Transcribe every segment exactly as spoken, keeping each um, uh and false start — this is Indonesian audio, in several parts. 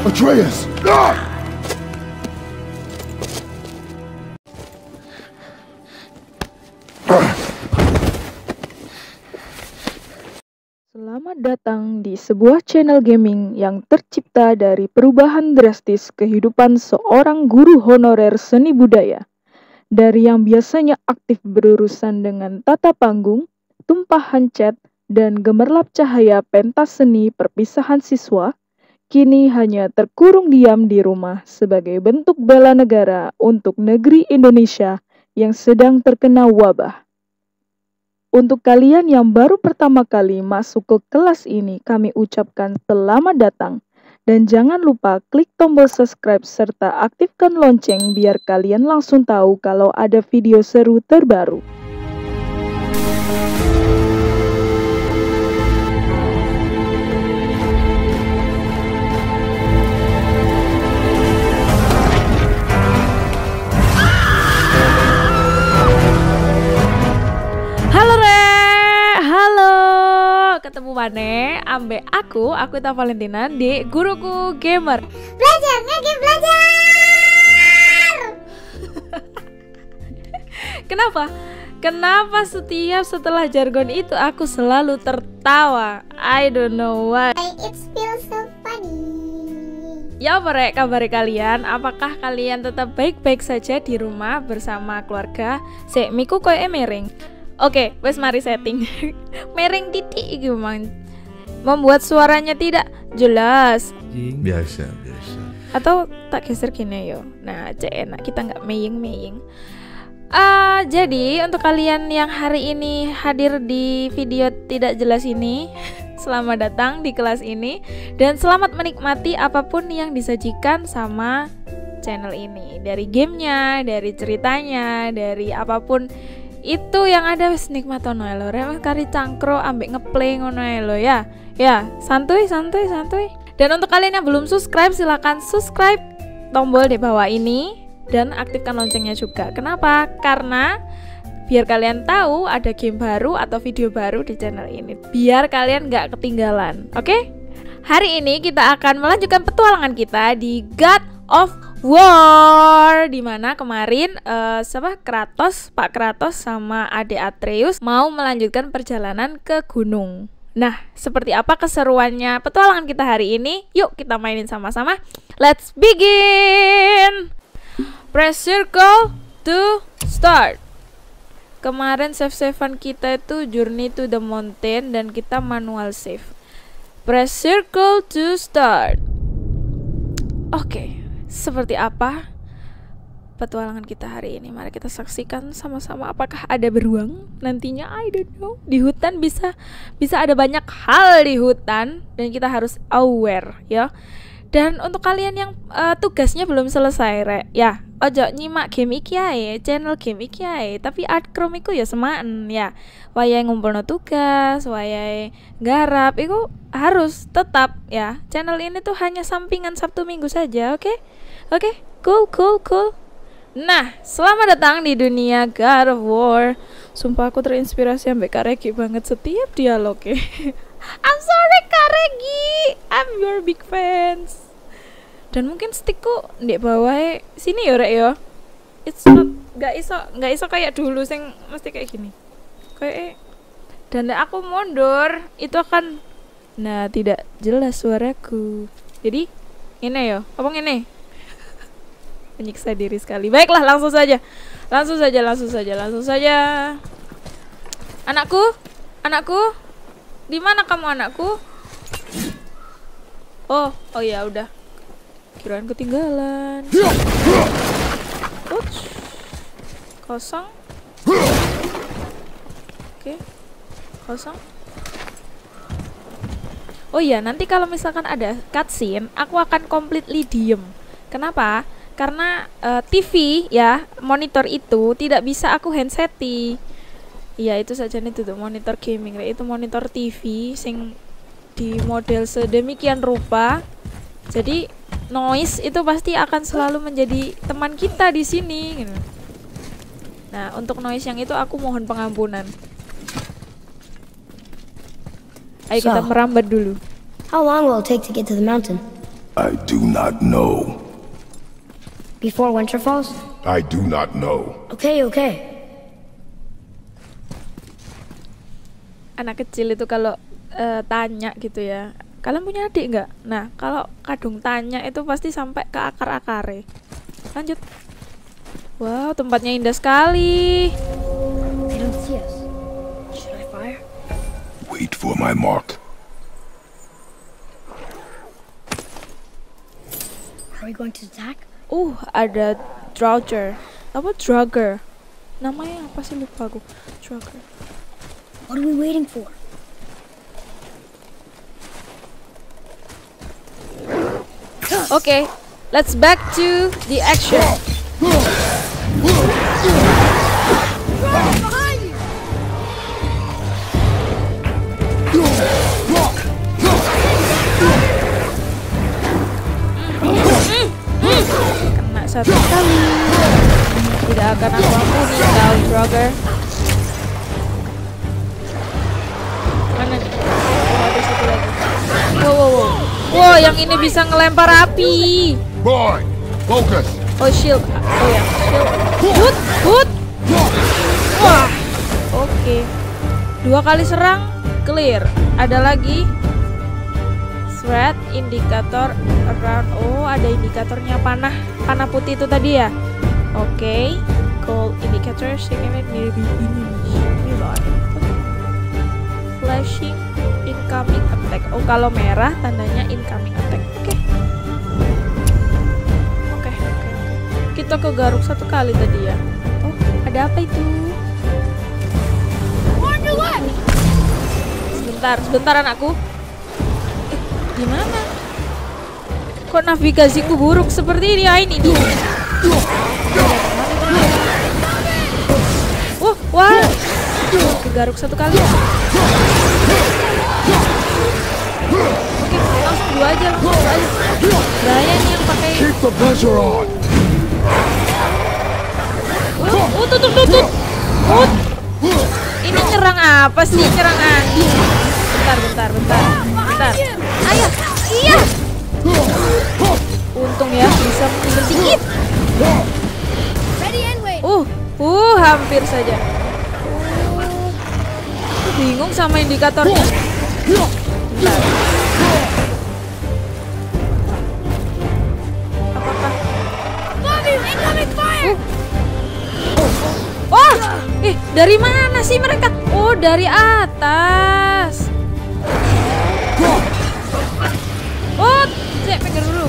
Atreus! Ah! Selamat datang di sebuah channel gaming yang tercipta dari perubahan drastis kehidupan seorang guru honorer seni budaya. Dari yang biasanya aktif berurusan dengan tata panggung, tumpahan cat, dan gemerlap cahaya pentas seni perpisahan siswa, kini hanya terkurung diam di rumah sebagai bentuk bela negara untuk negeri Indonesia yang sedang terkena wabah. Untuk kalian yang baru pertama kali masuk ke kelas ini, kami ucapkan selamat datang. Dan jangan lupa klik tombol subscribe serta aktifkan lonceng biar kalian langsung tahu kalau ada video seru terbaru. Ketemu mana ambek aku, aku Ita Valentina di Guruku Gamer. Belajar, ngegame belajar. Kenapa? Kenapa setiap setelah jargon itu aku selalu tertawa? I don't know why. It feels so funny. Ya apa rek kabar kalian? Apakah kalian tetap baik-baik saja di rumah bersama keluarga? Sek miku koyo emering. Oke, wes mari setting. Mering titik iki mang. Membuat suaranya tidak jelas. Biasa, biasa. Atau tak geser gini yo. Nah, cek enak kita nggak meying-meying. Uh, jadi untuk kalian yang hari ini hadir di video tidak jelas ini, selamat datang di kelas ini dan selamat menikmati apapun yang disajikan sama channel ini. Dari gamenya, dari ceritanya, dari apapun itu yang ada wis nikmatono lho rek kari cangkro ambek ngeplay ngono lho ya. Ya, santuy santuy santuy. Dan untuk kalian yang belum subscribe silakan subscribe tombol di bawah ini dan aktifkan loncengnya juga. Kenapa? Karena biar kalian tahu ada game baru atau video baru di channel ini. Biar kalian nggak ketinggalan. Oke? Okay? Hari ini kita akan melanjutkan petualangan kita di God of War, dimana kemarin uh, siapa Kratos, Pak Kratos sama Ade Atreus mau melanjutkan perjalanan ke gunung. Nah, seperti apa keseruannya petualangan kita hari ini? Yuk kita mainin sama-sama. Let's begin. Press circle to start. Kemarin save-savean kita itu Journey to the Mountain dan kita manual save. Press circle to start. Oke. Okay. Seperti apa petualangan kita hari ini? Mari kita saksikan sama-sama. Apakah ada beruang nantinya? I don't know. Di hutan bisa bisa ada banyak hal di hutan dan kita harus aware ya. Dan untuk kalian yang uh, tugasnya belum selesai rek, ya ojo nyimak game iki ae, channel game iki ae, tapi Artchrome iku ya semaen ya. Wayahe ngumpulno tugas, wayahe garap iku harus tetap ya. Channel ini tuh hanya sampingan Sabtu Minggu saja, oke? Okay? Oke, okay? Cool, cool, cool. Nah, selamat datang di dunia God of War. Sumpah aku terinspirasi ambek Kak Regi banget setiap dialognya. I'm sorry Kak Regi, I'm your big fans. Dan mungkin stickku ndek bawah sini ya rek ya. It's not nggak iso nggak iso kayak dulu sing mesti kayak gini. Kayak dan aku mundur itu akan nah tidak jelas suaraku. Jadi ini ya, apa ini? Menyiksa diri sekali. Baiklah, langsung saja. Langsung saja, langsung saja, langsung saja. Anakku, anakku. Di mana kamu anakku? Oh, oh ya udah. Kirain ketinggalan. Uts. Kosong. Oke. Kosong. Oh iya, nanti kalau misalkan ada cutscene, aku akan completely diem. Kenapa? Karena uh, T V ya, monitor itu tidak bisa aku handseti. Iya, itu saja nih tuh monitor gaming, itu monitor T V sing di model sedemikian rupa. Jadi noise itu pasti akan selalu menjadi teman kita di sini. Nah, untuk noise yang itu aku mohon pengampunan. Ayo kita merambat dulu. How long will it take to get to the mountain? I do not know. Before winter falls? I do not know. Okay, okay. Anak kecil itu kalau uh, tanya gitu ya, kalian punya adik nggak? Nah, kalau kadung tanya itu pasti sampai ke akar-akare. Lanjut. Wow, tempatnya indah sekali. They don't see us. Should I fire? Wait for my mark. Are we going to attack? Uh, ada Draugr. Apa Draugr? Namanya apa sih, lupa aku. Draugr. What are we waiting for? Okay, let's back to the action. Kena satu kali. Tidak akan aku ampuni kau, Draugr. Mana nih? Oh, ada satu lagi. Wow, wow, wow. Wow, yang ini bisa ngelempar api. Boy, focus. Oh, shield. Oh ya, shield. Hut, hut. Wah. Oke. Dua kali serang, clear. Ada lagi. Threat indikator around. Oh, ada indikatornya panah. Panah putih itu tadi ya. Oke. Gold indicator segment nearby nearby. Flashing incoming attack. Oh, kalau merah tandanya incoming attack. Oke. Oke, oke, oke. Kita ke garuk satu kali tadi ya. Oh, ada apa itu? Sebentar, sebentar anakku. Eh, gimana? Kok navigasiku buruk seperti ini? Ah, ini nih. Wah, wah. Ke garuk satu kali. Oke, langsung dua aja, langsung dua aja. Bahaya nih yang pakai. Keep the pressure on. Oh, oh, tutup, tutup. Oh. Ini nyerang apa sih? Nyerang anjing. Bentar, bentar, bentar. Bentar. Ayo. Iya. Untung ya bisa mengambil dikit. Uh, uh, hampir saja. Uh, bingung sama indikatornya. Bentar. Apakah? Uh. Oh, eh dari mana sih mereka? Oh, dari atas. Oh, cek pikir dulu.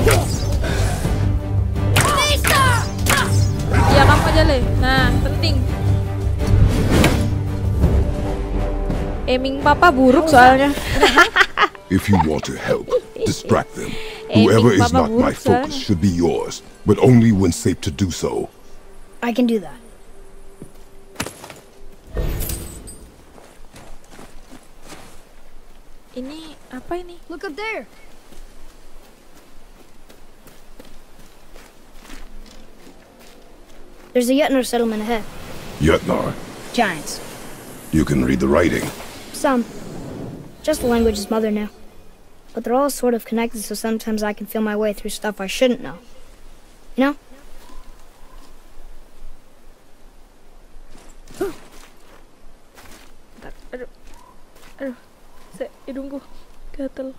Ya kamu aja Le. Nah, penting. Aiming papa buruk soalnya. If you want to help, distract them. Whoever is not my focus should be yours, but only when safe to do so. I can do that. Ini apa ini? Look up there. There's a Jötnar settlement ahead. Jötnar. Giants. You can read the writing. Some. Just the language his mother knew. But they're all sort of connected, so sometimes I can feel my way through stuff I shouldn't know. You know? Aduh. Aduh. Hidungku gatel.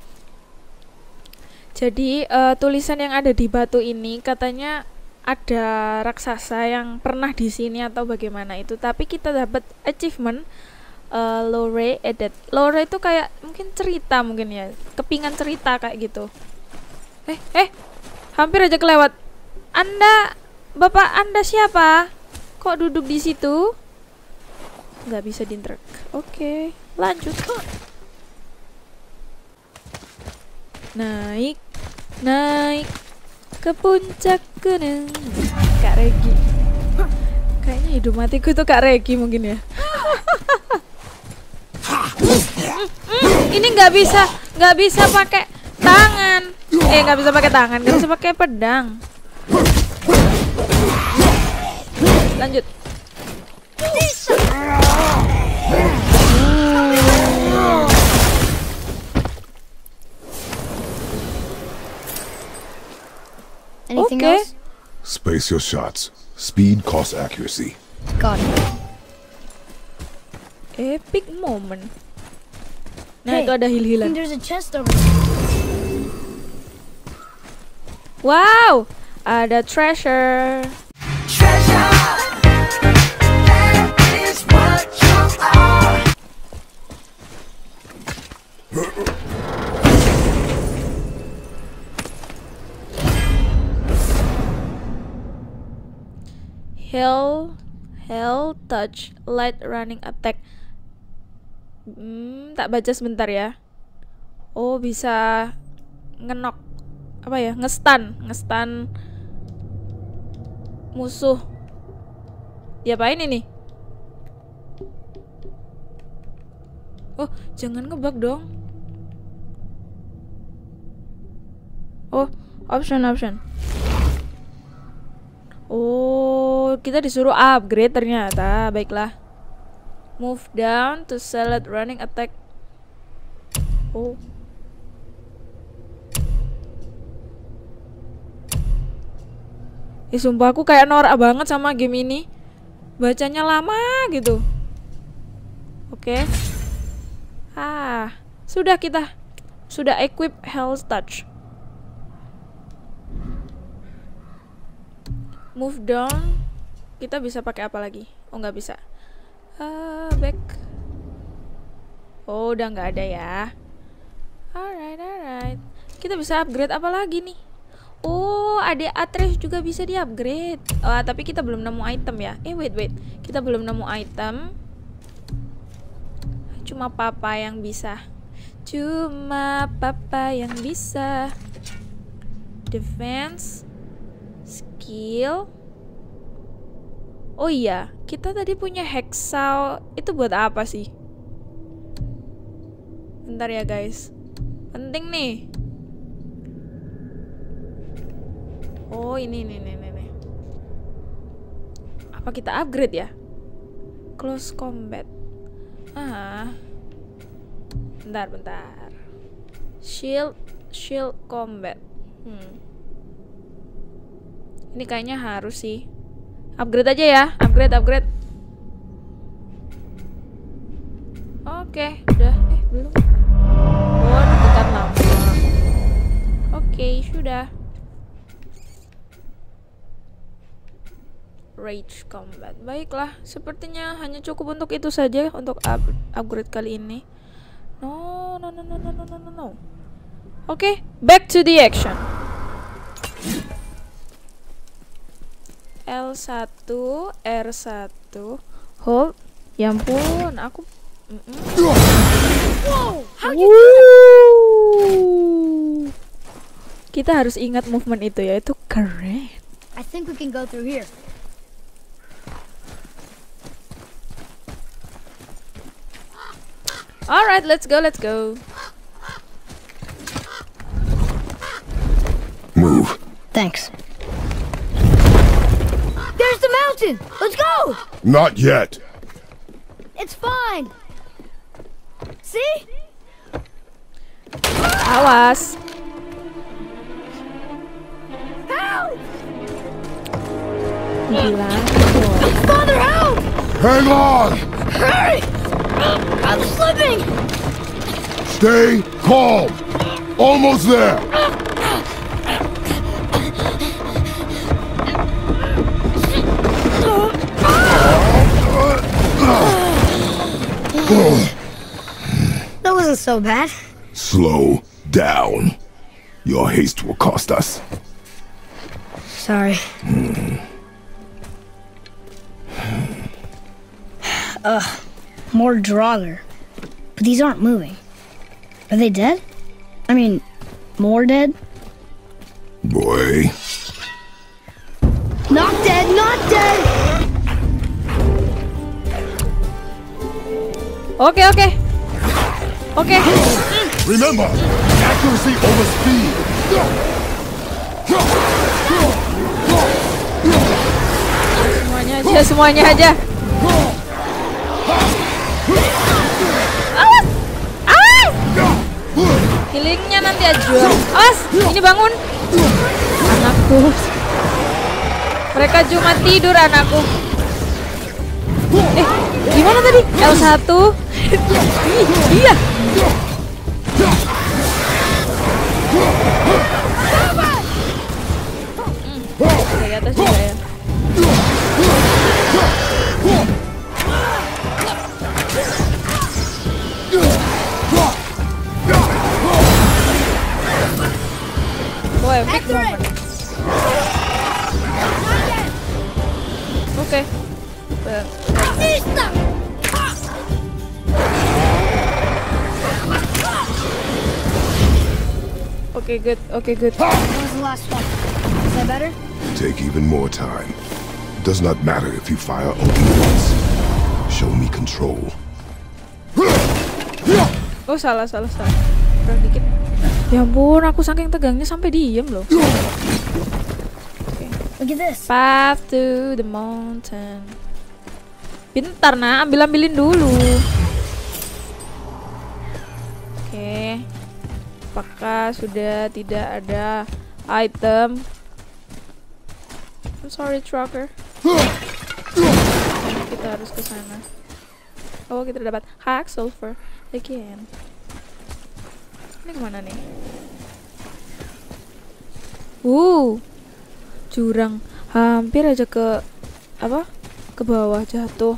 Jadi uh, tulisan yang ada di batu ini katanya ada raksasa yang pernah di sini atau bagaimana itu, tapi kita dapat achievement uh, lore edit. Lore itu kayak mungkin cerita mungkin ya, kepingan cerita kayak gitu. Eh eh hampir aja kelewat. Anda, bapak Anda siapa? Kok duduk di situ? Nggak bisa diinterk. Oke, lanjut. Naik, naik ke puncak gunung. Kak Regi. Kayaknya hidup matiku itu Kak Regi mungkin ya. Ini nggak bisa, nggak bisa pakai tangan. Eh, nggak bisa pakai tangan, nggak bisa pakai pedang. Lanjut. Anything Okay. else? Space your shots. Speed costs accuracy. Got it. Epic moment. Nah, Hey, itu ada I think heal-healan. there's a chest over there. Wow, ada treasure. Hell, hell, touch, light running attack. Hmm, tak baca sebentar ya. Oh, bisa ngenok apa ya? Ngestan, ngestan musuh. Diapain ini? Oh, jangan ngebug dong. Oh, option option. Oh, kita disuruh upgrade ternyata. Baiklah. Move down to select running attack. Oh. Eh, sumpah aku kayak norak banget sama game ini. Bacanya lama gitu. Oke. Okay. Ah, sudah kita sudah equip health touch. Move down. Kita bisa pakai apa lagi? Oh, nggak bisa. Ah, back. Oh, udah nggak ada ya. Alright, alright. Kita bisa upgrade apa lagi nih? Oh, ada Atreus juga bisa di upgrade. Oh, tapi kita belum nemu item ya. Eh, wait, wait. Kita belum nemu item. Cuma papa yang bisa. Cuma papa yang bisa. Defense, skill. Oh iya, kita tadi punya Hexaw. Itu buat apa sih? Bentar ya guys. Penting nih. Oh ini nih nih nih nih. Apa kita upgrade ya? Close combat. Ah. Bentar bentar. Shield shield combat. Hmm. Ini kayaknya harus sih. Upgrade aja ya, upgrade upgrade. Oke, udah. Eh belum. Oh, dekat lama. Oke, sudah. Rage combat. Baiklah, sepertinya hanya cukup untuk itu saja untuk up upgrade kali ini. No, no, no, no, no, no, no, no. Oke, back to the action. L satu, R satu, hold. Ya ampun, aku mm -mm. Wow, kita harus ingat movement itu ya, itu keren. I think we can go through here. Alright, let's go, let's go. Move. Thanks. There's the mountain! Let's go! Not yet. It's fine! See? Awas. Help! Gila. Father, help! Hang on! Hurry! I'm slipping! Stay calm. Almost there. That wasn't so bad. Slow down. Your haste will cost us. Sorry. Ugh, more Draugr. But these aren't moving. Are they dead? I mean, more dead? Boy. Not dead, not dead! Oke, oke. Oke. Remember, accuracy over speed. Semuanya aja, semuanya aja. Awas! Awas! Healingnya nanti aja. Awas, ini bangun. anakku. Mereka cuma tidur anakku. Eh, gimana tadi? L satu. Iya. Hmm, dari atas juga ya. Wah, epic moment. Oke. Okay, good. Okay, good. What was the last one? Is that better? Take even more time. It does not matter if you fire only once. Show me control. Oh, salah, salah, salah. Kurang dikit. Ya ampun, aku saking tegangnya sampai diem loh. Okay. Look at this. Path to the mountain. Bentar, nah, ambil-ambilin dulu. Oke. Okay. Apakah sudah tidak ada item? I'm sorry, trucker. Kita harus ke sana. Oh, kita dapat hack sulfur again. Ini kemana nih? Uh, jurang. Hampir aja ke apa? Ke bawah jatuh.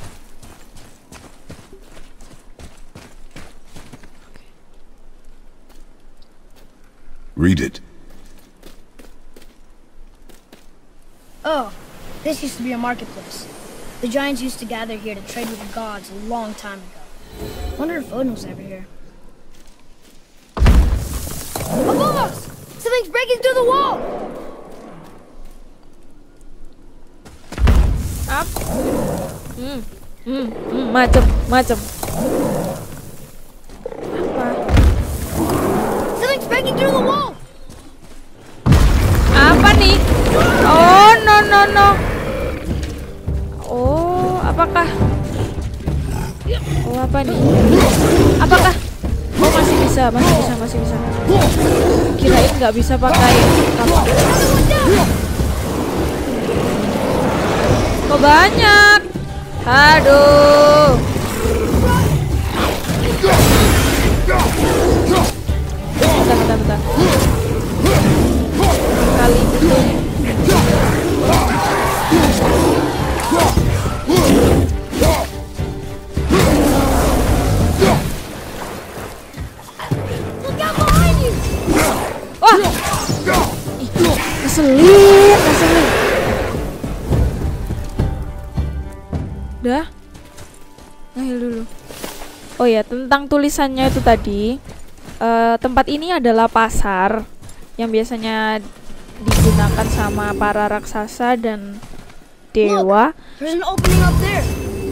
Read it. Oh, this used to be a marketplace. The giants used to gather here to trade with the gods a long time ago. Wonder if Odin was ever here. Above us! Something's breaking through the wall! Up. Hmm, hmm, hmm, macem, macem. Apa? Something's breaking through the wall! Apa nih? Oh, no, no, no. Oh, apakah? Oh, apa nih? Apakah? Oh, masih bisa, masih bisa, masih bisa. Kirain nggak bisa pakai apa? Kok banyak? Aduh. Bentar, bentar, bentar. Kali itu. Wah, ih, keselin, keselin. Udah, ngahil dulu. Oh ya, tentang tulisannya itu tadi, uh, tempat ini adalah pasar yang biasanya digunakan sama para raksasa dan dewa. Look, there's an opening up there.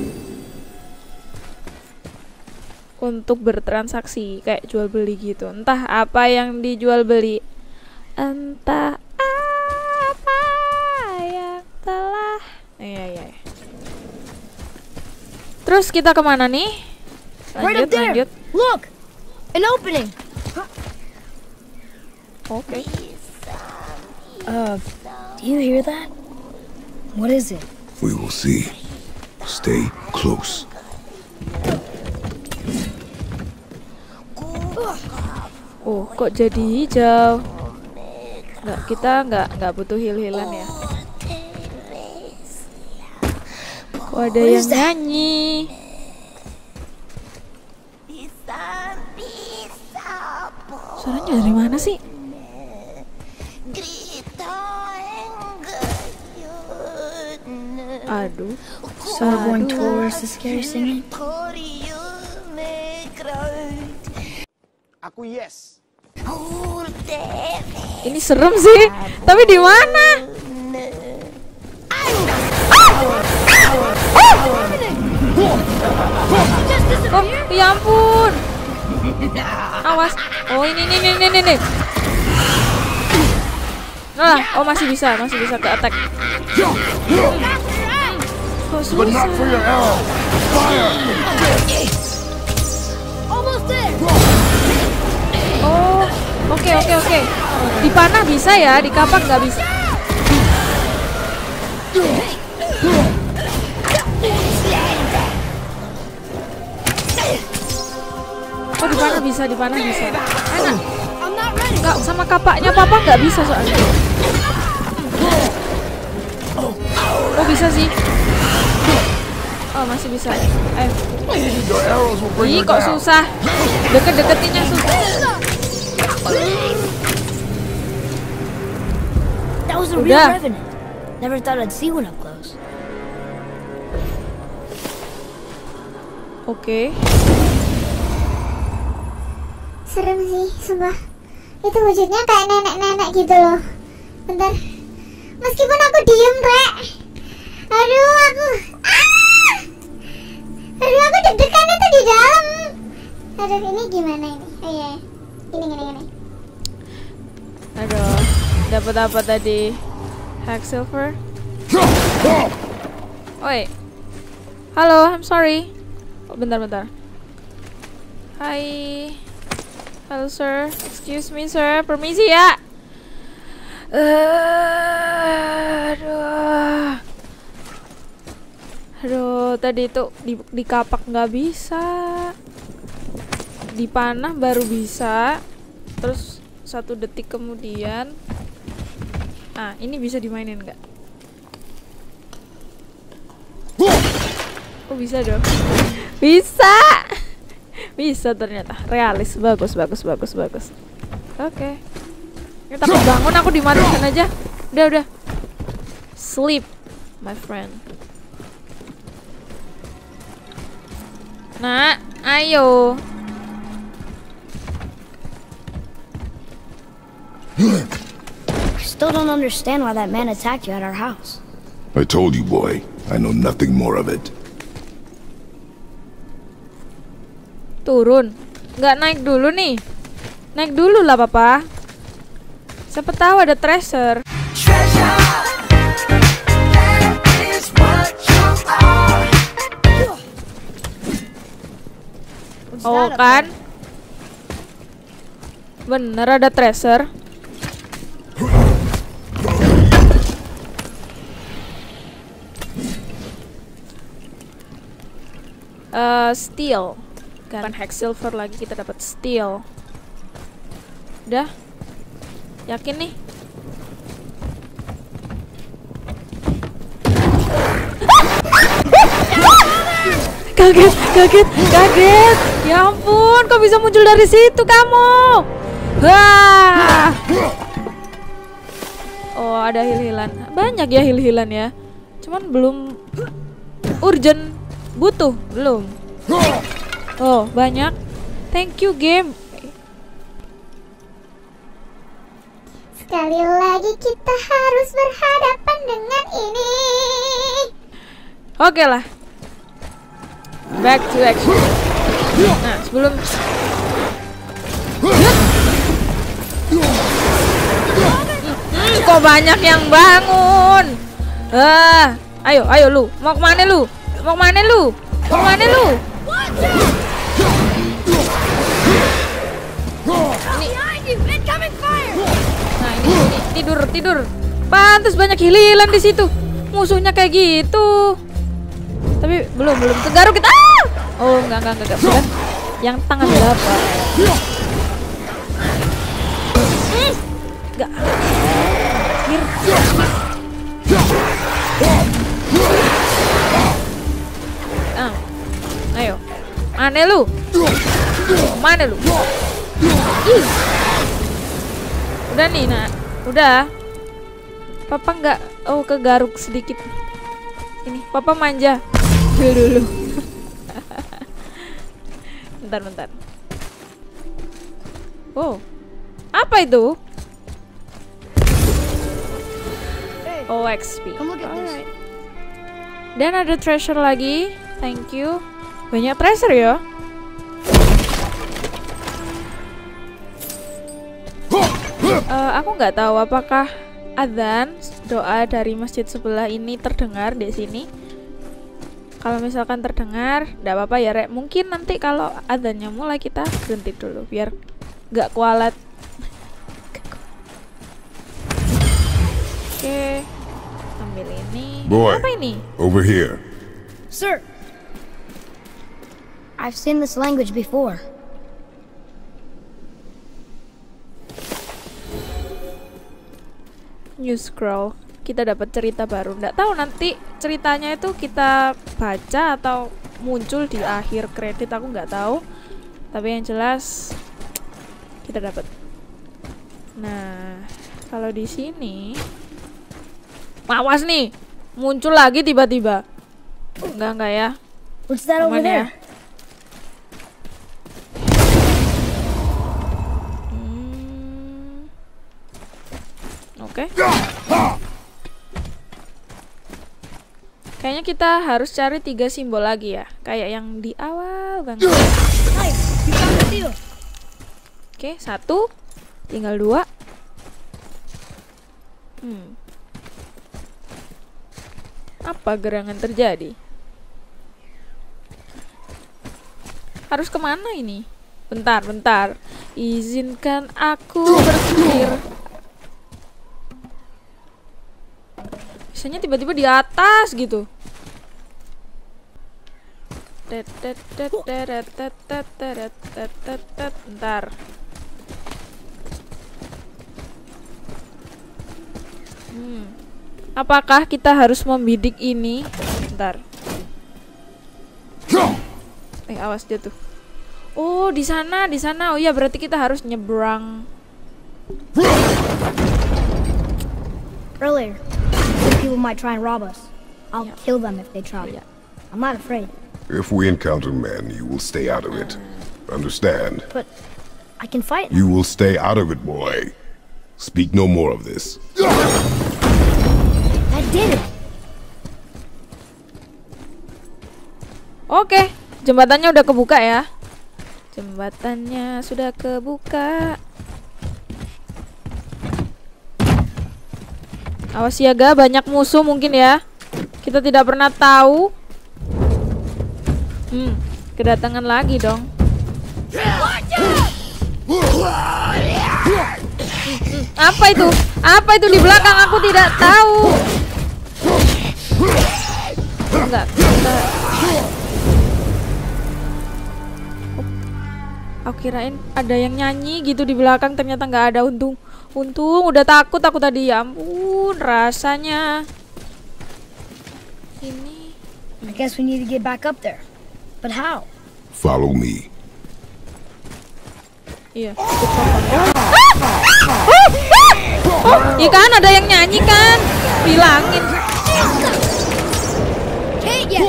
Untuk bertransaksi kayak jual beli gitu. Entah apa yang dijual beli, entah apa yang telah iya iya. Terus kita kemana nih? Lanjut, Right up there. lanjut. Look, an opening. Oke. Okay. Uh, do you hear that? What is it? We will see. Stay close. Oh, kok jadi hijau? Nggak, kita nggak nggak butuh heal-healan ya. Kok ada yang nyanyi? Suaranya dari mana sih? Aduh, So we're going towards the scary singing? Aku yes. ini serem sih. Tapi di mana? Oh, ya ampun. Awas. Oh, ini ini ini ini ini. Nah, oh masih bisa, masih bisa ke attack. Oh, But not for your arrow. Fire! Almost there! Oh, oke oke oke. Di panah bisa ya, di kapak nggak bisa. Oh, dipanah bisa, dipanah bisa. Enak. Enggak, sama kapaknya papa nggak bisa soalnya. Oh, bisa sih. Oh, masih bisa. Ayo. Ih, kok susah. Deket-deketinnya susah. That was a real Udah. revenant. Never thought I'd see one up close. Oke. Serem sih, sumpah. Itu wujudnya kayak nenek-nenek gitu loh. Bentar. Meskipun aku diem, Rek. Aduh, aku... Ah! Aduh, aku deg-degan itu di dalam. Aduh, ini gimana ini? Oh iya, ini, ini, ini. Aduh, dapat apa tadi? Hack silver. Oi. Halo, I'm sorry. Oh, bentar, bentar. Hai. Halo, sir. Excuse me, sir. Permisi ya. Uh, aduh. Aduh, tadi itu di, di kapak nggak bisa. Dipanah baru bisa. Terus satu detik kemudian. Ah, ini bisa dimainin nggak? Oh, bisa dong. Bisa. Bisa ternyata. Realis. Bagus, bagus, bagus, bagus. Oke. Okay. Takut bangun aku dimatikan aja. Udah, udah. Sleep, my friend. Nah, ayo. I still don't understand why that man attacked you at our house. I told you, boy. I know nothing more of it. Turun. Nggak naik dulu nih. Naik dulu lah, Papa. Siapa tahu ada treasure. Oh kan? Bener ada treasure. Uh, steel. Bukan hack silver lagi, kita dapat steel. Udah? Yakin nih? Kaget, kaget, kaget. Ya ampun, kok bisa muncul dari situ kamu? Wah. Oh, ada hil-hilan. Banyak ya hil-hilan ya. Cuman belum urgent. Butuh, belum. Oh, banyak. Thank you, game. Sekali lagi kita harus berhadapan dengan ini. Oke lah. Back to action. Nah, sebelum hmm, kok banyak yang bangun. Ah, ayo, ayo lu. Mau kemana lu? Mau kemana lu? Mau kemana lu? Nah, ini, ini tidur, tidur. Pantes banyak hililan di situ. Musuhnya kayak gitu. Tapi belum, belum kegaruk kita. Ah! Oh, enggak, enggak, enggak, enggak. Yang tangan berapa? Hmm. Enggak. Hier. Ah. Ayo. Aneh lu. Mana lu? Ih. Udah nih, nak. Udah. Papa nggak, oh kegaruk sedikit. Ini, Papa manja. Dulu dulu. Bentar, bentar. Oh, apa itu? Oh, X P. Alright. Dan ada treasure lagi. Thank you. Banyak treasure ya. Uh, aku nggak tahu apakah adzan doa dari masjid sebelah ini terdengar di sini. Kalau misalkan terdengar, tidak apa-apa ya, Rek. Mungkin nanti kalau adzannya mulai kita berhenti dulu biar nggak kualat. Oke, ambil ini. Boy, Apa ini? over here. Sir! I've seen this language before. New scroll. Kita dapat cerita baru. Nggak tahu nanti ceritanya itu kita baca atau muncul di akhir kredit, aku nggak tahu. Tapi yang jelas kita dapat. Nah, kalau di sini, awas nih, muncul lagi tiba-tiba. Enggak enggak ya. What's that over Aman ya. there? Hmm. Oke. Kayaknya kita harus cari tiga simbol lagi ya, kayak yang di awal banget. Nice! You found the seal! Oke, satu, tinggal dua. Hmm. Apa gerangan terjadi? Harus kemana ini? Bentar, bentar. Izinkan aku berpikir. Biasanya tiba-tiba di atas gitu. Bentar. Hmm. Apakah kita harus membidik ini? Bentar. Eh, awas dia tuh. Oh, di sana, di sana. Oh iya, berarti kita harus nyebrang. Earlier, some people might try and rob us. I'll Yeah. kill them if they try. Yeah. I'm not afraid, If we encounter men, you will stay out of it. Understand? but I can fight. You will stay out of it, boy. Speak no more of this. That did it! Oke, jembatannya udah kebuka ya. Jembatannya sudah kebuka. Awas siaga, banyak musuh mungkin ya. Kita tidak pernah tahu. Hmm, kedatangan lagi dong. Apa itu? Apa itu di belakang? Aku tidak tahu. Enggak, kita... Aku kirain ada yang nyanyi gitu di belakang, ternyata nggak ada. Untung, untung udah takut aku tadi. Ya ampun, rasanya. Ini. I guess we need to get back up there. But how? Follow me. Iya. Oh, iya kan ada yang nyanyi kan? Bilangin. Hey, yeah.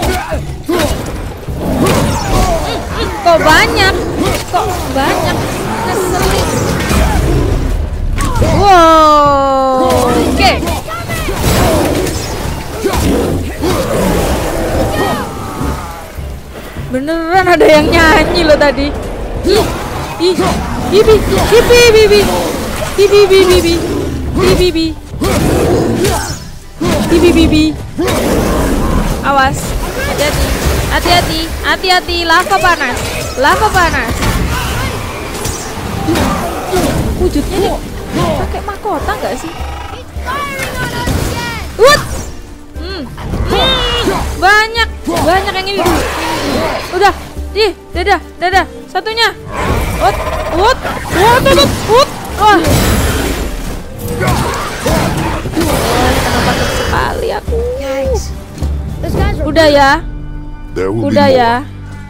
Kok banyak? Kok banyak? Ngeselin. Wow. Oke. Beneran ada yang nyanyi loh tadi. Ih, ih, bibi, bibi, bibi, bibi, bibi, bibi, bibi, bibi, bibi, bibi. Awas, hati-hati, hati-hati, hati-hati, lava panas, lava panas. Wujudnya nih pakai mahkota nggak sih? What? Hmm. Hmm. Banyak, banyak yang ini. Udah, ih, dadah, dadah, satunya. What? What? What? What? What? Wah. Kenapa takut sekali aku? Guys, those guys are Udah ya, There will udah be ya. more.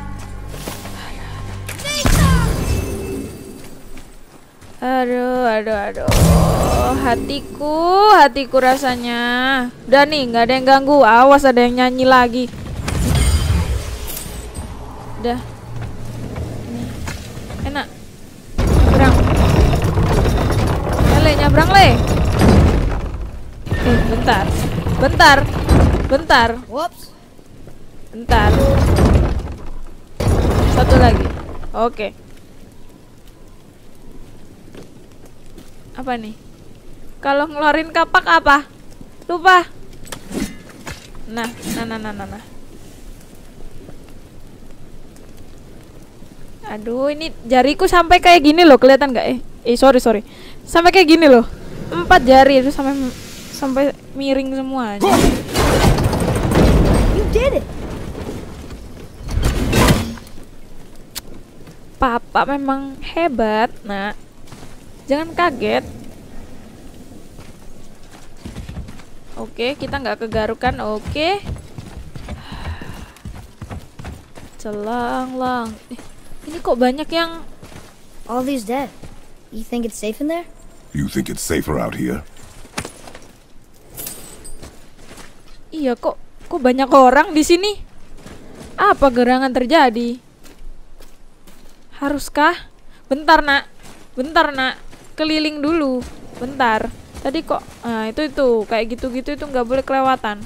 Aduh, aduh, aduh. Hatiku, hatiku rasanya. Udah nih, nggak ada yang ganggu. Awas ada yang nyanyi lagi. Udah. Nih. Enak. Nyabrang. Le, nyabrang le. Eh, bentar. Bentar. Bentar. Whoops. Bentar. Satu lagi. Oke. Apa nih? Kalau ngeluarin kapak apa? Lupa. Nah, nah, nah, nah, nah, nah. Aduh, ini jariku sampai kayak gini loh, kelihatan nggak? Eh, eh, sorry, sorry. Sampai kayak gini loh. Empat jari itu sampai sampai miring semua. You did it. Papa memang hebat, nak. Jangan kaget. Oke, kita nggak kegarukan. Oke. Celang-lang. Eh, ini kok banyak yang... All these dead. You think it's safe in there? You think it's safer out here? Iya, kok kok banyak orang di sini? Apa gerangan terjadi? Haruskah? Bentar, nak. Bentar, nak. Keliling dulu. Bentar. Tadi kok, nah itu itu kayak gitu-gitu itu nggak boleh kelewatan.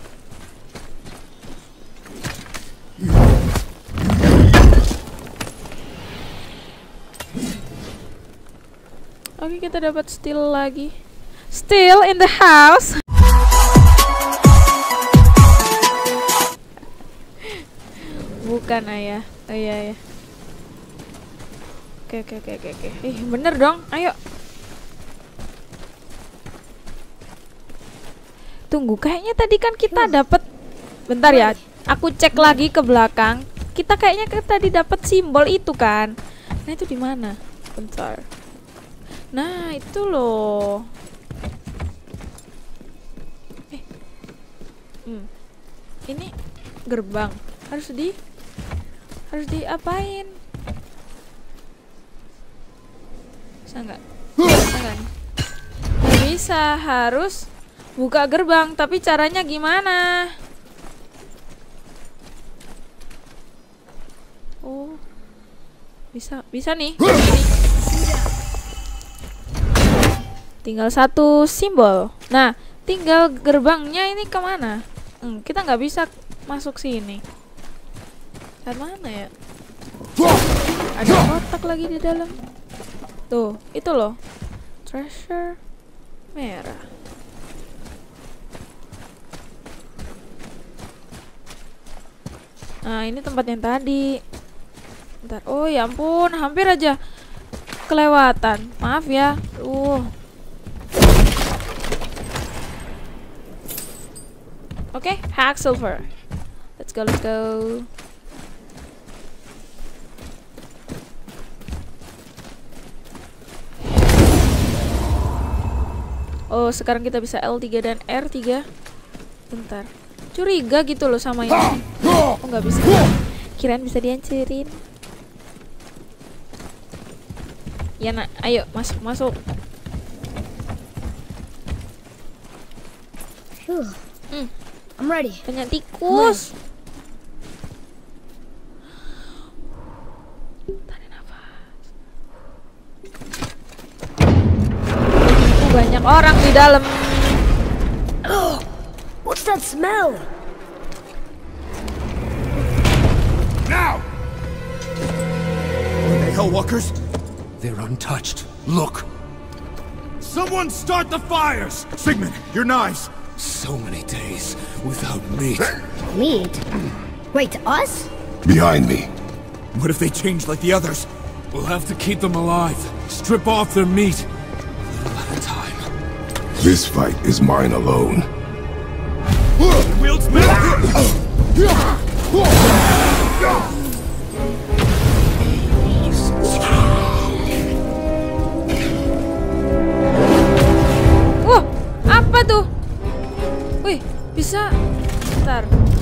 Oke, kita dapat steel lagi. Steel in the house. Bukan, ayah. Oh iya ya. Oke oke oke oke oke. Ih, bener dong. Ayo. Tunggu, kayaknya tadi kan kita dapat. Bentar ya. Aku cek lagi ke belakang. Kita kayaknya kan tadi dapat simbol itu kan. Nah, itu di mana? Bentar. Nah, itu loh. Eh. Hmm. Ini gerbang. Harus di Harus diapain? Bisa nggak? Bisa nggak? Nggak bisa, harus buka gerbang. Tapi caranya gimana? Oh, bisa, bisa nih. Ini. Tinggal satu simbol. Nah, tinggal gerbangnya ini kemana? Hmm, kita nggak bisa masuk sini. Dari mana ya? Ada kotak lagi di dalam. Tuh, itu loh. Treasure merah. Nah, ini tempat yang tadi. Bentar. Oh, ya ampun, hampir aja kelewatan. Maaf ya. Uh. Oke, okay, hack silver. Let's go, let's go. Oh, sekarang kita bisa L tiga dan R tiga. Bentar. Curiga gitu loh sama ini. Oh, nggak bisa. Kirain bisa dihancurin. Ya, nak. Ayo, masuk, masuk. Hmm. I'm ready. Banyak tikus. Tarik nafas. Banyak orang di dalam. Oh, what's that smell? Now! Are they Hellwalkers? They're untouched. Look! Someone start the fires! Sigmund, your knives! So many days without meat. Meat? Wait, us? Behind me. What if they change like the others? We'll have to keep them alive. Strip off their meat. A little at a time. This fight is mine alone. Wields back! Wah, apa tuh? Wih, bisa. Bentar.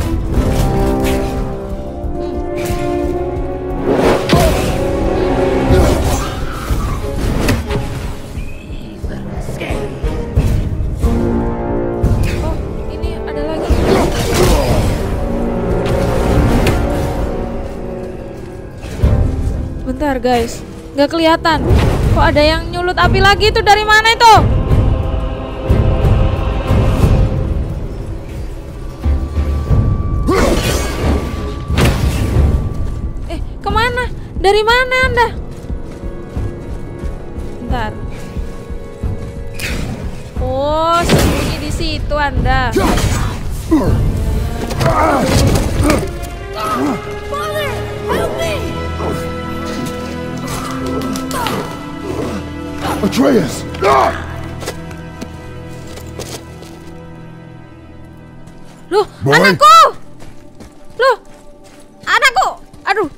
Bentar guys, nggak kelihatan. Kok ada yang nyulut api lagi? Itu dari mana itu? Eh, kemana? Dari mana Anda? Bentar. Oh, sembunyi di situ Anda. Father, help me! Atreus! Loh, Boy. anakku! Loh, anakku! Aduh.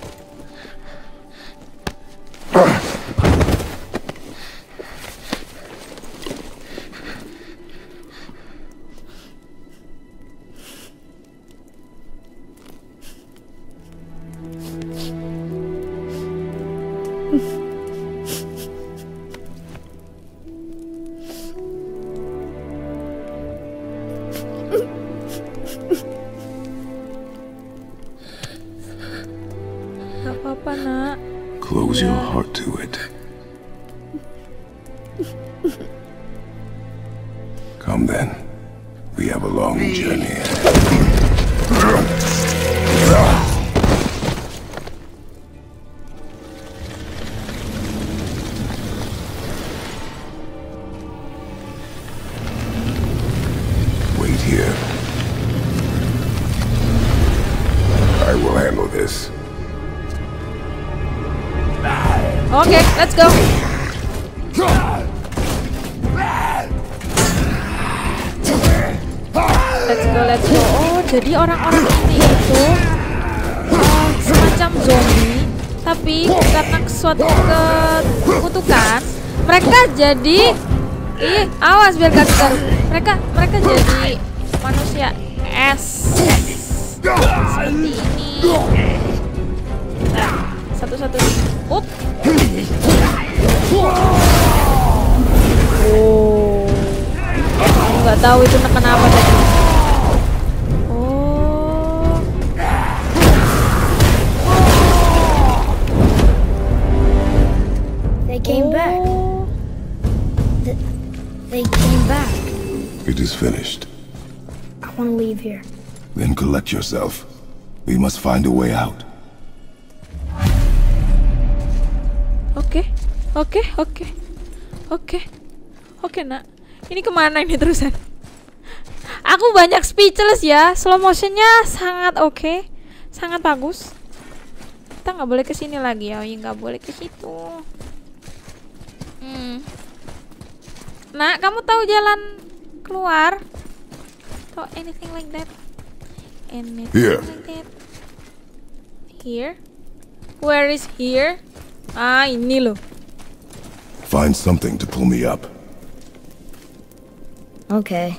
Gak apa-apa, nak. Close your heart to it. Come then. We have a long journey. Wait here. I will handle this. Oke, okay, let's go. Let's go, let's go. Oh, jadi orang-orang ini itu uh, semacam zombie, tapi karena suatu kekutukan, mereka jadi, ih, awas biar gak tergaruh. Mereka, mereka jadi manusia es seperti ini. Nah, satu-satu. Up. Oh, aku nggak tahu itu kenapa tadi. Oh, They came back. oh. Th- They came back. It is finished. I want to leave here. Then collect yourself. We must find a way out. Oke, oke, oke, oke, oke, nak. Ini kemana ini terusan? Aku banyak speechless ya. Slow motionnya sangat oke, okay. Sangat bagus. Kita nggak boleh kesini lagi ya, nggak boleh ke situ. Hmm. Nak, kamu tahu jalan keluar? Atau anything like that? Anything Here. like that? Here? Where is here? Ah, ini loh. Find something to pull me up. Okay.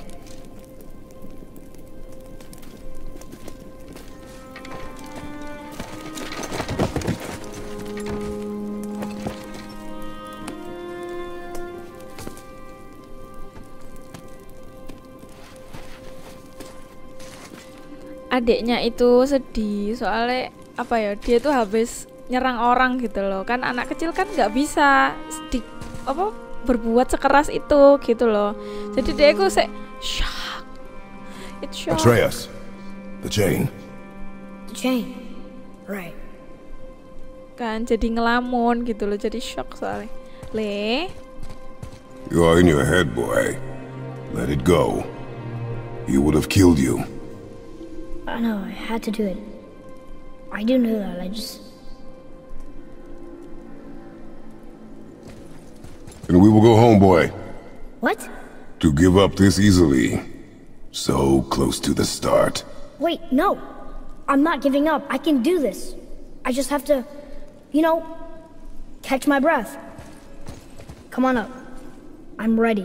Adiknya itu sedih soalnya apa ya, dia tuh habis nyerang orang gitu loh, kan anak kecil kan nggak bisa sedih apa berbuat sekeras itu gitu loh, jadi dia itu se shock, it's shock. Atreus, the chain. The chain. Right. Kan jadi ngelamun gitu loh, jadi shock soalnya. Le, You are in your head, boy. Let it go. He would have killed you. I know, I had to do it. I do know that, I just... And we will go home, boy. What? To give up this easily. So close to the start. Wait, no! I'm not giving up, I can do this. I just have to, you know, catch my breath. Come on up. I'm ready.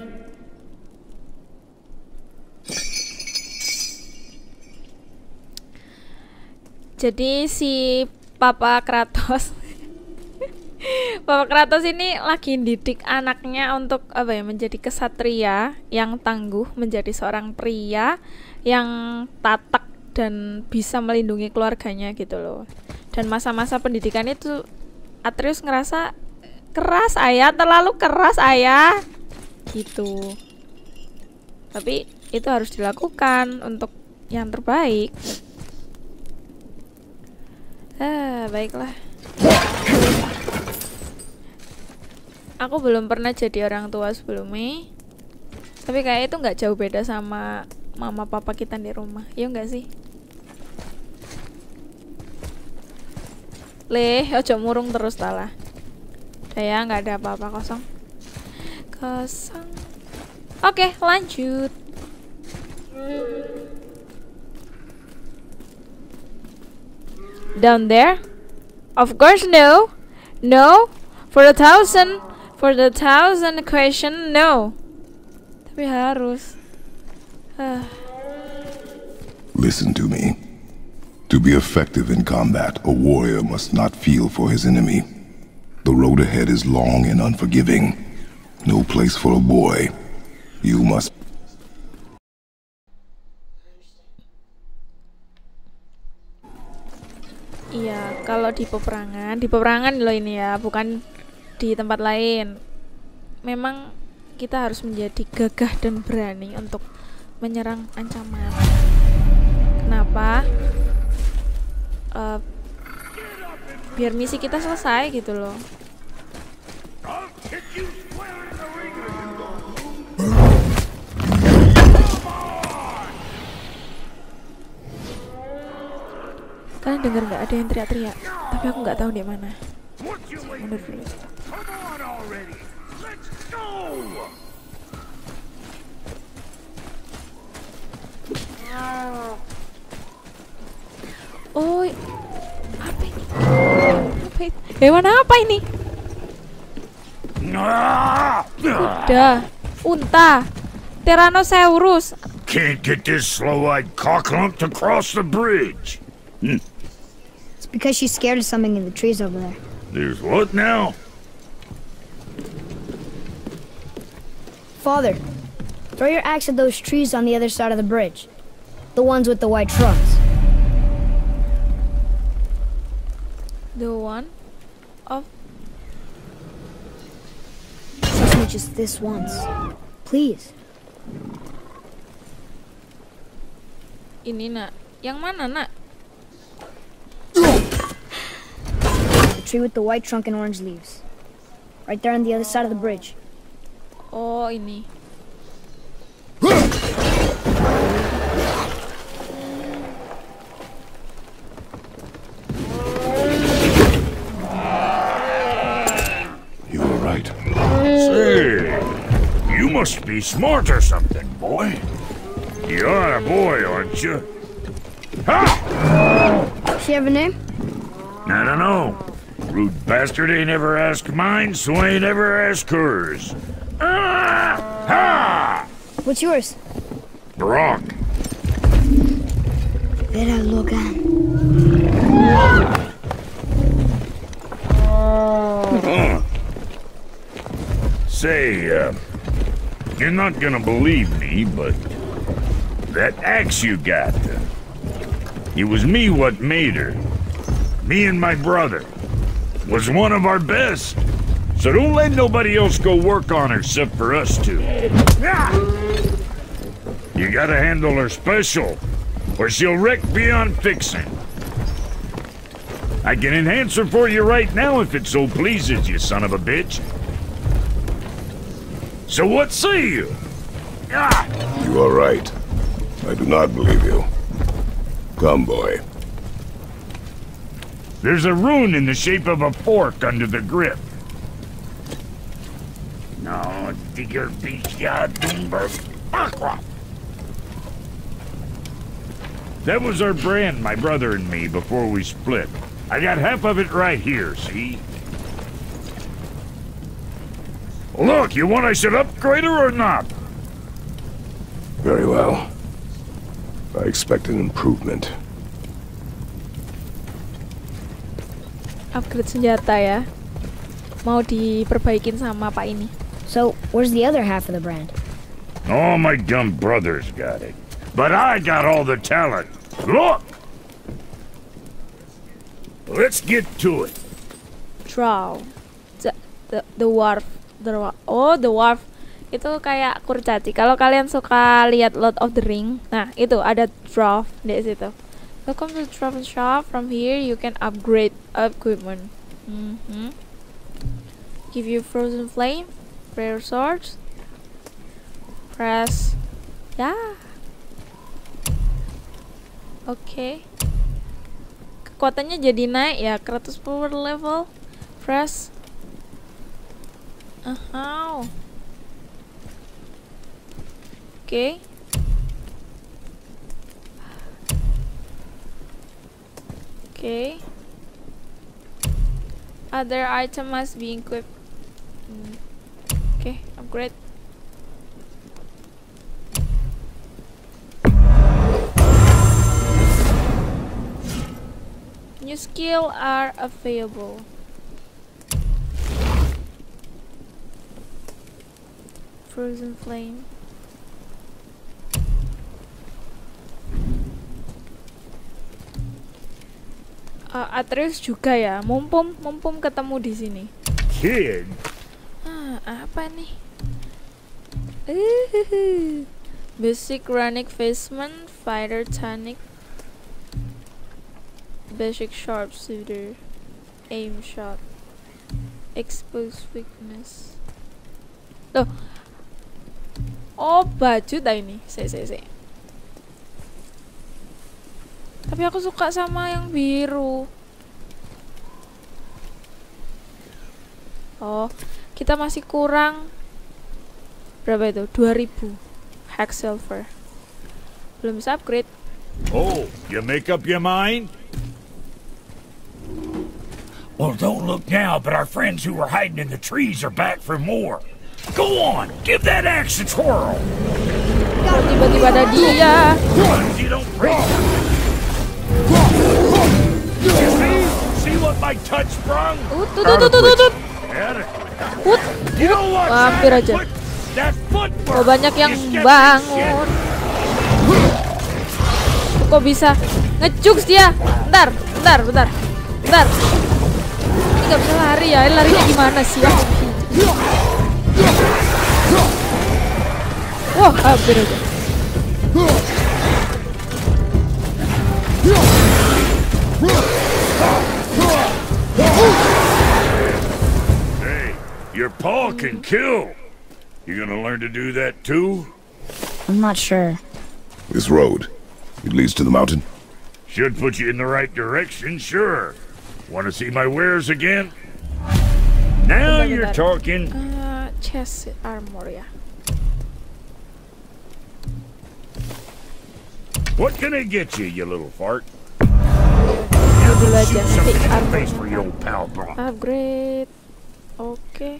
jadi si Papa Kratos Papa Kratos ini lagi didik anaknya untuk apa ya, menjadi kesatria yang tangguh, menjadi seorang pria yang tatak dan bisa melindungi keluarganya gitu loh. Dan masa-masa pendidikan itu Atreus ngerasa keras ayah, terlalu keras ayah gitu. Tapi itu harus dilakukan untuk yang terbaik. Ah, baiklah. Aku belum pernah jadi orang tua sebelumnya, tapi kayak itu nggak jauh beda sama mama papa kita di rumah, iya nggak sih? Leh, ojo murung terus talah. Ya, nggak ada apa-apa, kosong. Kosong. Oke, lanjut. Down there? Of course no. No. For the thousand. For the thousand question, no. Tapi harus. Uh. Listen to me. To be effective in combat, a warrior must not feel for his enemy. The road ahead is long and unforgiving. No place for a boy. You must... Iya, kalau di peperangan, di peperangan loh ini ya, bukan di tempat lain. Memang kita harus menjadi gagah dan berani untuk menyerang ancaman. Kenapa? Uh, biar misi kita selesai gitu loh. Kalian dengar nggak ada yang teriak-teriak? Tapi aku nggak tahu di mana. Mundur dulu. Oh, apa ini? Apa ini? Hewan apa ini? Kuda, unta, Tyrannosaurus. Can't get this slow-eyed cocklump to cross the bridge. Hmm. It's because she's scared of something in the trees over there. There's what now? Father, throw your axe at those trees on the other side of the bridge. The ones with the white trunks. The one of Trust me just this once. Please. ini nak. Yang mana nak? The tree with the white trunk and orange leaves. Right there on the other side of the bridge. Oh ini. Say, you must be smart or something, boy. You're a boy, aren't you? Ha! Does she have a name? I don't know. Rude bastard ain't ever asked mine, so ain't ever asked hers. Ah! Ha! What's yours? Brock. Vera Logan. Huh. Say, uh, you're not gonna believe me, but that axe you got, uh, it was me what made her. Me and my brother. Was one of our best. So don't let nobody else go work on her except for us two. You gotta handle her special, or she'll wreck beyond fixing. I can enhance her for you right now if it so pleases you, son of a bitch. So what say you? Ah! You are right. I do not believe you. Come, boy. There's a rune in the shape of a fork under the grip. No, digger beach ya doomber aqua. That was our brand, my brother and me, before we split. I got half of it right here, see? Look, you want I should upgrade her or not? Very well. I expect an improvement. Upgrade senjata ya. Mau diperbaikin sama Pak ini. So, where's the other half of the brand? All my dumb brothers got it. But I got all the talent. Look! Let's get to it. Drow. The, the, the dwarf. The, oh, the dwarf. Itu kayak kurcaci. Kalau kalian suka lihat Lord of the Ring, nah itu ada dwarf di situ. Welcome to the Dwarf Shop. From here you can upgrade equipment. Mm-hmm. Give you frozen flame, prayer swords. Press. Ya. Yeah. Oke. Okay. Kekuatannya jadi naik ya, Kratos power level. Press. Uh-huh. Oke. Okay. Oke. Okay. Other item must be equipped. Hmm. Okay, upgrade. New skill are available. Frozen flame. Uh, Atreus juga ya, mumpung mumpung ketemu di sini. Kid. Ah, apa nih? Uh, basic runic basement, fighter tonic, basic sharpshooter, aim shot, expose weakness. Loh. Oh, baju dah ini. Se se se. Tapi aku suka sama yang biru. Oh, kita masih kurang berapa itu? dua ribu hex silver. Belum bisa upgrade. Oh, you make up your mind? Well, don't look now, but our friends who were hiding in the trees are back for more. Go on, give that axe a twirl. Tiba-tiba ada dia. You don't break. You see? See what my touch sprung? Uh, tut tut tut tut tut. Put. You know what? Hampir aja. Oh, banyak yang bangun. Kok bisa ngejuks dia? Bentar, bentar, bentar, bentar. Ini nggak bisa lari ya? Larinya gimana sih ya? Wah, hampir aja. Hey, your paw can kill. You gonna learn to do that too? I'm not sure. This road, it leads to the mountain. Should put you in the right direction, sure. Want to see my wares again? Now you're talking. Uh, chest armor ya. What can I get you, you little fart? Dulu aja nanti armor. For your old pal, bro. Upgrade. Oke. Okay.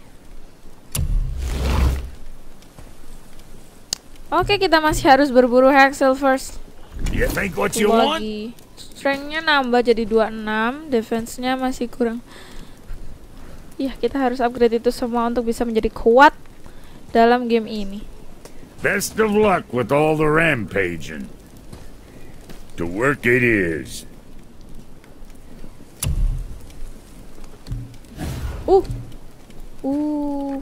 Oke, okay, kita masih harus berburu hex silvers. You think what you want? Strength-nya nambah jadi dua puluh enam, defense-nya masih kurang. Iya, kita harus upgrade itu semua untuk bisa menjadi kuat dalam game ini. Best of luck with all the rampaging. To work it is. Uh. Uh.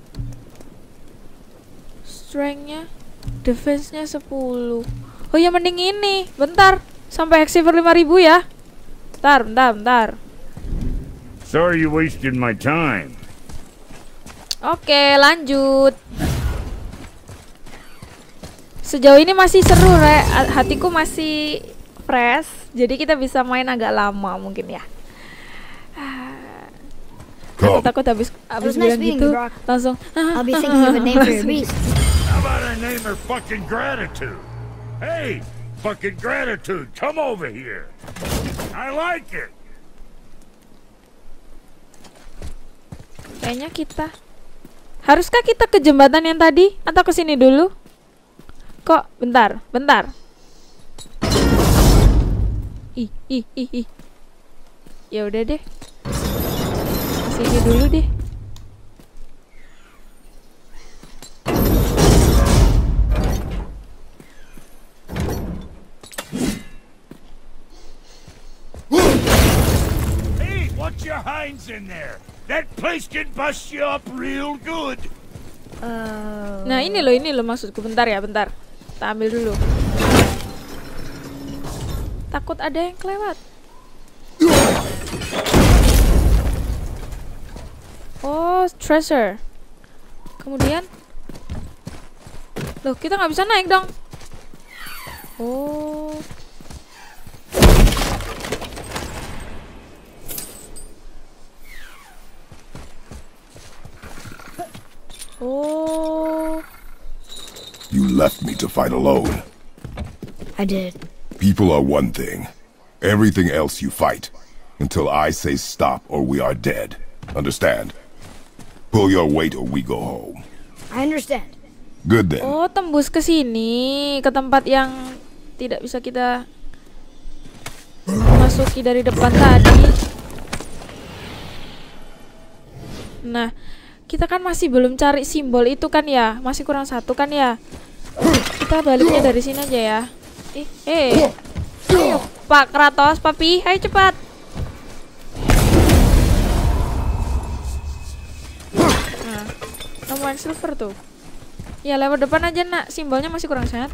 Strength-nya, defense-nya sepuluh. Oh ya, mending ini. Bentar. Sampai hex silver lima ribu ya. Bentar, bentar, bentar. Sorry you wasted my time. Oke, lanjut. Sejauh ini masih seru, Re. Hatiku masih fresh. Jadi kita bisa main agak lama mungkin ya. Aku takut habis habis bilang gitu langsung. I'll be thinking of a name for your beast. How about I name her fucking Gratitude? Hey, fucking Gratitude, come over here. I like it. Kayaknya kita haruskah kita ke jembatan yang tadi atau ke sini dulu? Kok bentar, bentar. Ih, ih, ih, ih. Ya udah deh. Ke sini dulu deh. Hey, watch your hinds in there. That place can bust you up real good. Uh... Nah ini loh, ini loh maksudku. Bentar ya, bentar. Kita ambil dulu. Takut ada yang kelewat. Oh, treasure. Kemudian, loh kita nggak bisa naik dong. Oh. Oh. You left me to fight alone. I did. People are one thing. Everything else you fight, until I say stop or we are dead. Understand? Pull your weight or we go home. I understand. Good then. Oh, tembus ke sini, ke tempat yang tidak bisa kita masuki dari depan tadi. Nah, kita kan masih belum cari simbol itu kan ya, masih kurang satu kan ya. Kita baliknya dari sini aja ya. Eh, eh, ayo Pak Kratos, papi, ayo cepat. Nah, temuan silver tuh. Ya lewat depan aja nak, simbolnya masih kurang satu.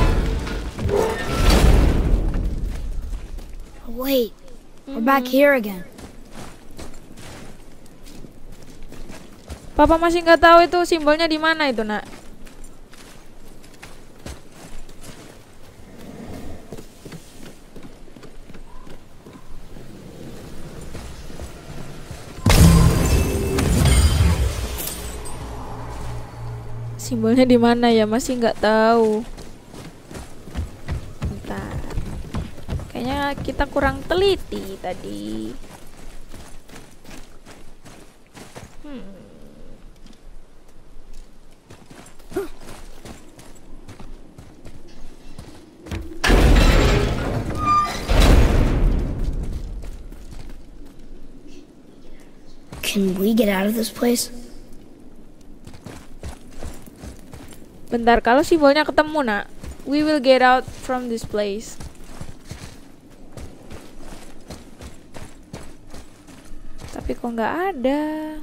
Wait, we're back here again. Papa masih nggak tahu itu simbolnya di mana itu nak. Simbolnya di mana ya, masih nggak tahu. Bentar. Kayaknya kita kurang teliti tadi. Hmm. Can we get out of this place? Bentar, kalau simbolnya ketemu nak, we will get out from this place. Tapi kok nggak ada.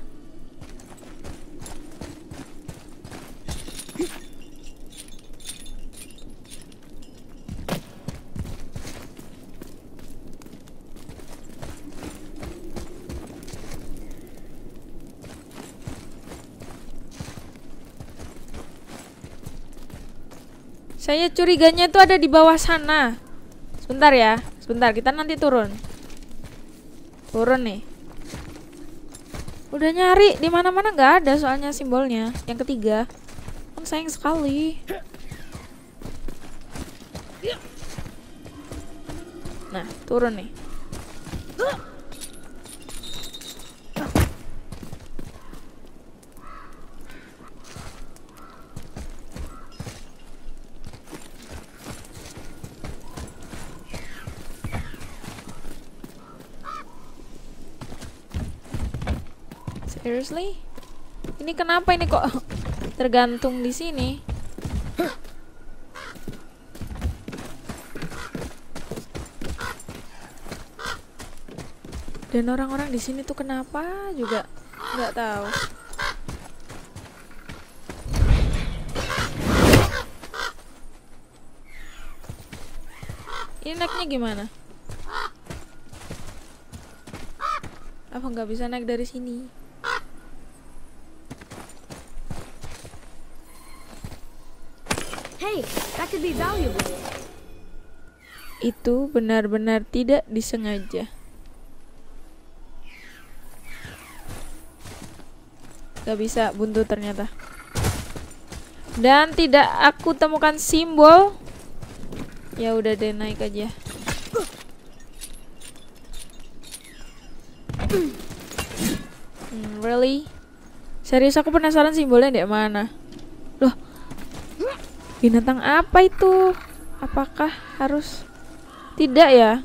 Saya curiganya itu ada di bawah sana. Sebentar ya, sebentar, kita nanti turun. Turun nih. Udah nyari di mana-mana nggak ada soalnya simbolnya. Yang ketiga, kan sayang sekali. Nah, turun nih. Seriously? Ini kenapa ini kok tergantung di sini? Dan orang-orang di sini tuh kenapa juga nggak tahu. Ini naiknya gimana? Apa nggak bisa naik dari sini? Hey, that could be valuable. Itu benar-benar tidak disengaja. Gak bisa buntu ternyata. Dan tidak aku temukan simbol. Ya udah deh, naik aja. Hmm, really? Serius aku penasaran simbolnya di mana. Loh, binatang apa itu? Apakah harus? Tidak ya?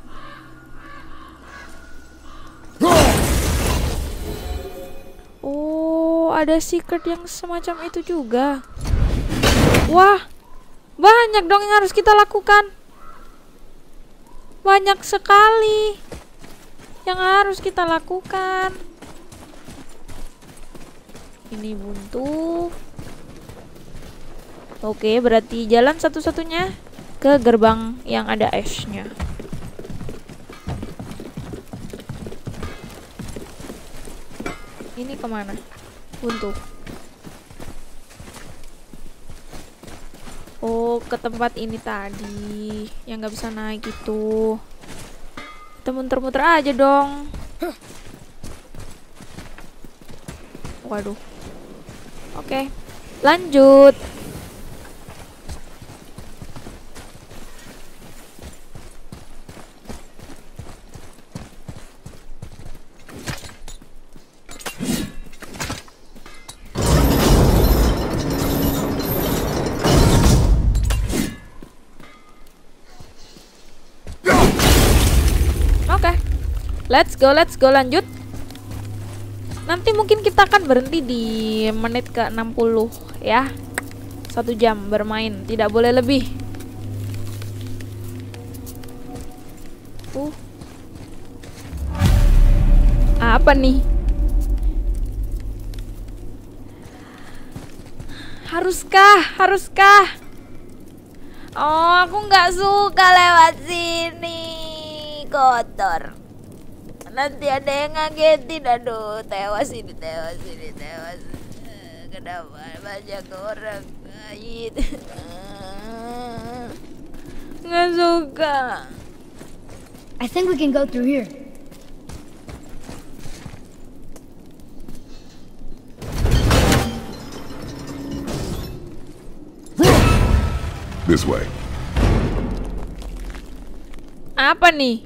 Oh, ada secret yang semacam itu juga. Wah, banyak dong yang harus kita lakukan. Banyak sekali yang harus kita lakukan. Ini buntu. Oke, berarti jalan satu-satunya ke gerbang yang ada S-nya. Ini kemana? Buntu. Oh, ke tempat ini tadi yang nggak bisa naik itu. Kita muter-muter aja dong. Waduh. Oke, lanjut. Let's go, let's go, lanjut. Nanti mungkin kita akan berhenti di menit ke enam puluh ya. Satu jam bermain, tidak boleh lebih. Uh. Apa nih? Haruskah? Haruskah? Oh, aku nggak suka lewat sini. Kotor. Nanti ada yang ngagetin. Aduh, tewas ini, tewas ini, tewas. Kenapa banyak orang? Ait. Nggak suka. I think we can go through here. This way. Apa nih?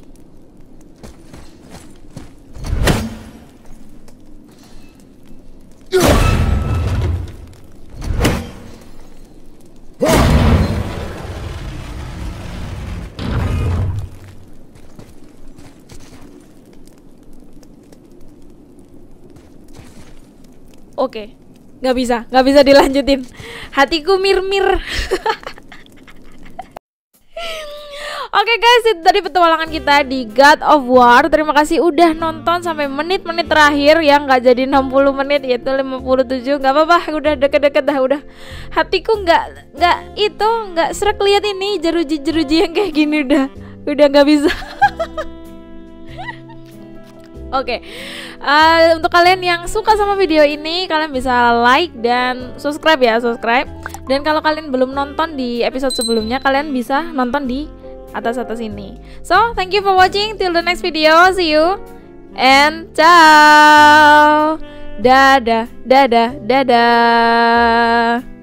Oke, nggak bisa, nggak bisa dilanjutin. Hatiku mir-mir. Oke guys, itu tadi petualangan kita di God of War. Terima kasih udah nonton sampai menit-menit terakhir yang nggak jadi enam puluh menit, yaitu lima puluh tujuh. Nggak apa-apa, udah deket-deket dah udah. Hatiku nggak nggak itu nggak serak lihat ini jeruji-jeruji yang kayak gini udah udah nggak bisa. Oke, okay. uh, untuk kalian yang suka sama video ini, kalian bisa like dan subscribe ya, subscribe. Dan kalau kalian belum nonton di episode sebelumnya, kalian bisa nonton di atas-atas ini. So, thank you for watching. Till the next video, see you and ciao. Dadah, dadah, dadah.